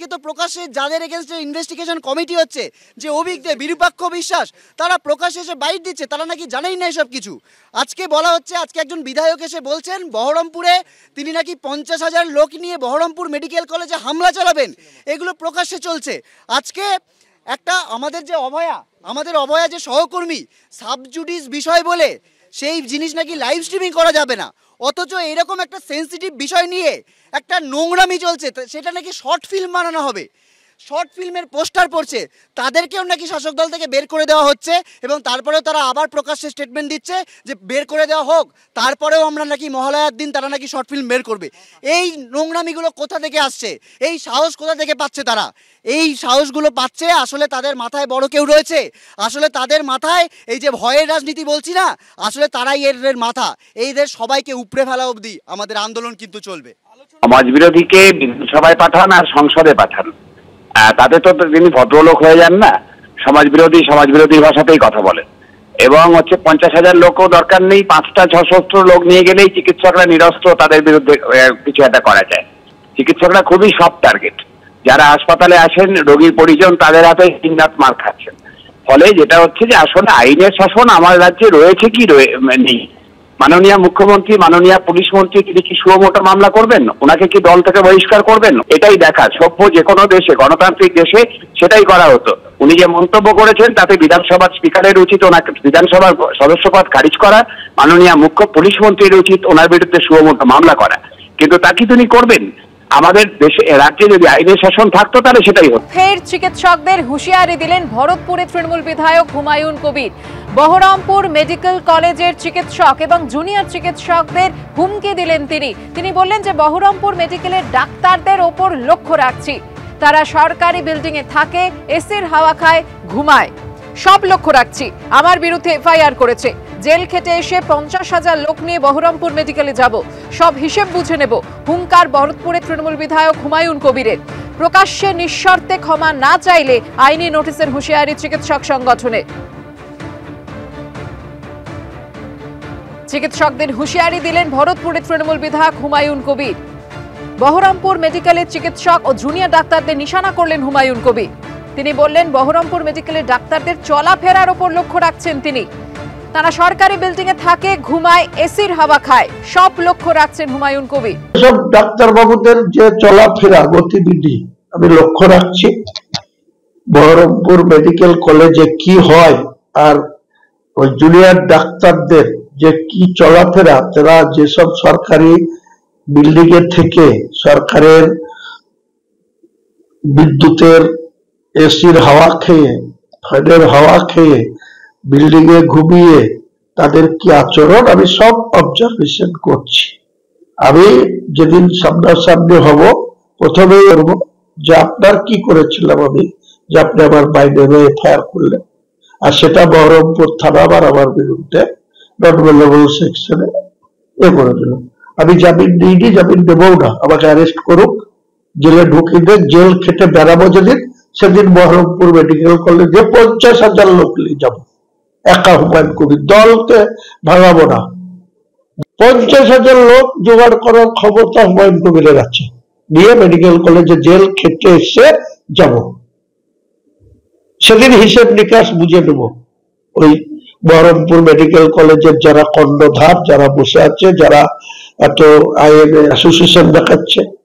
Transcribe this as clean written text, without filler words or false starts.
তো প্রকাশ্যে যাদের এগেনস্টে ইনভেস্টিগেশন কমিটি হচ্ছে, যে অভিজ্ঞ বিরূপাক্ষ বিশ্বাস, তারা প্রকাশ্যে এসে বাইট দিচ্ছে, তারা নাকি জানেই না এসব কিছু। আজকে বলা হচ্ছে, আজকে একজন বিধায়ক এসে বলছেন বহরমপুরে তিনি নাকি 50,000 লোক নিয়ে বহরমপুর মেডিকেল কলেজে হামলা চালাবেন। এগুলো প্রকাশ্যে চলছে। আজকে একটা আমাদের অভয়া যে সহকর্মী, সাবজুডিস বিষয় বলে সেই জিনিস নাকি লাইভ স্ট্রিমিং করা যাবে না, অথচ এরকম একটা সেন্সিটিভ বিষয় নিয়ে একটা নোংরামি চলছে, সেটা নাকি শর্ট ফিল্ম বানানো হবে। শর্ট ফিল্মের পোস্টার পড়ছে, তাদেরকেও নাকি শাসক দল থেকে বের করে দেওয়া হচ্ছে, এবং তারপরেও তারা আবার প্রকাশ্যে স্টেটমেন্ট দিচ্ছে যে বের করে দেওয়া হোক, তারপরেও আমরা নাকি মহালয়ার দিন তারা নাকি শর্ট ফিল্ম বের করবে। এই নোংরামিগুলো কোথা থেকে আসছে? এই সাহস কোথা থেকে পাচ্ছে তারা? এই সাহসগুলো পাচ্ছে আসলে তাদের মাথায় বড় কেউ রয়েছে, আসলে তাদের মাথায় এই যে ভয়ের রাজনীতি বলছি না, আসলে তারাই এর মাথা। এইদের সবাইকে উপড়ে ফেলা অবধি আমাদের আন্দোলন কিন্তু চলবে। সমাজ বিরোধীকে বিধানসভায় পাঠান আর সংসদে পাঠান, তাতে তো তিনি ভদ্রলোক হয়ে যান না। সমাজ বিরোধী ভাষাতেই কথা বলেন, এবং 50,000 লোকও দরকার নেই, 5টা সশস্ত্র লোক নিয়ে গেলেই চিকিৎসকরা নিরস্ত্র তাদের বিরুদ্ধে কিছু একটা করা যায়। চিকিৎসকরা খুবই সফট টার্গেট। যারা হাসপাতালে আসেন রোগীর পরিজন, তাদের হাতে দিনরাত মার খাচ্ছেন। ফলে যেটা হচ্ছে যে আসলে আইনের শাসন আমার রাজ্যে রয়েছে কি নেই। মাননীয় মুখ্যমন্ত্রী, মাননীয় পুলিশ মন্ত্রী, তিনি কি সুমোটো মামলা করবেন? ওনাকে কি দল থেকে বহিষ্কার করবেন? এটাই দেখা। সভ্য যে কোনো দেশে, গণতান্ত্রিক দেশে সেটাই করা হতো। উনি যে মন্তব্য করেছেন তাতে বিধানসভার স্পিকারের উচিত ওনাকে বিধানসভার সদস্যপদ খারিজ করা, মাননীয় মুখ্য পুলিশ মন্ত্রীর উচিত ওনার বিরুদ্ধে সুমোটো মামলা করা। কিন্তু তা কি তিনি করবেন? আমাদের দেশে রাজ্যে যদি আইনের শাসন থাকতো তাহলে সেটাই হতো। ফের চিকিৎসকদের হুঁশিয়ারি দিলেন ভরতপুরে তৃণমূল বিধায়ক হুমায়ুন কবির। বহরমপুর মেডিকেল কলেজের চিকিৎসক এবং জুনিয়র চিকিৎসকদের হুমকি দিলেন তিনি বললেন যে বহরমপুর মেডিকেলের ডাক্তারদের ওপর লক্ষ্য রাখছি, তারা সরকারি বিল্ডিং এ থাকে, এসির হাওয়া খায়, ঘুমায়, সব লক্ষ্য রাখছি। আমার বিরুদ্ধে এফআইআর করেছে, জেল খেটে এসে 50,000 লোক নিয়ে বহরমপুর মেডিকেলে যাব, সব হিসেব বুঝে নেব। হুঙ্কার ভরতপুরে তৃণমূল বিধায়ক হুমায়ুন কবিরের। প্রকাশ্যে নিঃশর্তে ক্ষমা না চাইলে আইনি নোটিশের হুঁশিয়ারি চিকিৎসক সংগঠনে। চিকিৎসকদের হুঁশিয়ারি দিলেন ভরতপুরে তৃণমূল বিধায়ক হুমায়ুন কবির। বহরমপুর মেডিকেলের চিকিৎসক ও জুনিয়র ডাক্তারদের নিশানা করলেন হুমায়ুন কবির। তিনি বললেন বহরমপুর মেডিকেলের ডাক্তারদের চলাফেরার ওপর লক্ষ্য রাখছেন তিনি, তারা সরকারি বিল্ডিং এ থাকে, ঘুমায়, এসির হাওয়া খায়, সব লক্ষ্য রাখছেন হুমায়ুন কবির। সব ডাক্তার বাবুদের যে চলাফেরা গতিবিধি আমি লক্ষ্য রাখছি। বহরমপুর মেডিকেল কলেজে কি হয় আর ওই জুনিয়র ডাক্তারদের যে কি চলাফেরা, তারা যেসব সরকারি বিল্ডিং এ থেকে সরকারের বিদ্যুতের এসির হাওয়া খেয়ে, ফ্যানের হাওয়া খেয়ে, বিল্ডিং এ ঘুমিয়ে তাদের কি আচরণ আমি সব অবজারভেশন করছি। আমি যেদিন সামনাসামনি হব প্রথমেই করবো যে আপনার কি করেছিলাম আমি, যে আপনি আমার বাইরে এফআইআর করলেন, আর সেটা বহরমপুর থানা আবার আমার বিরুদ্ধে নট অ্যাভেলেবল সেকশনে করে দিল। আমি জামিন নিইনি, জামিন দেবও না, আমাকে অ্যারেস্ট করুক, জেলে ঢুকিয়ে দেন, জেল খেটে বেড়াবো যেদিন, সেদিন বহরমপুর মেডিকেল কলেজে 50,000 লোক নিয়ে যাবো। একা হুমায়ুন কবির, দলকে ভাঙাবো না। 50,000 লোক জোগাড় করার ক্ষমতা হুমায়ুন কবিরের আছে, নিয়ে মেডিকেল কলেজে জেল খেটে এসে যাব। সেদিন হিসেব নিকাশ বুঝে নেব। ওই বহরমপুর মেডিকেল কলেজের যারা কর্ণধার, যারা বসে আছে, যারা এত আইএনএ অ্যাসোসিয়েশন দেখাচ্ছে,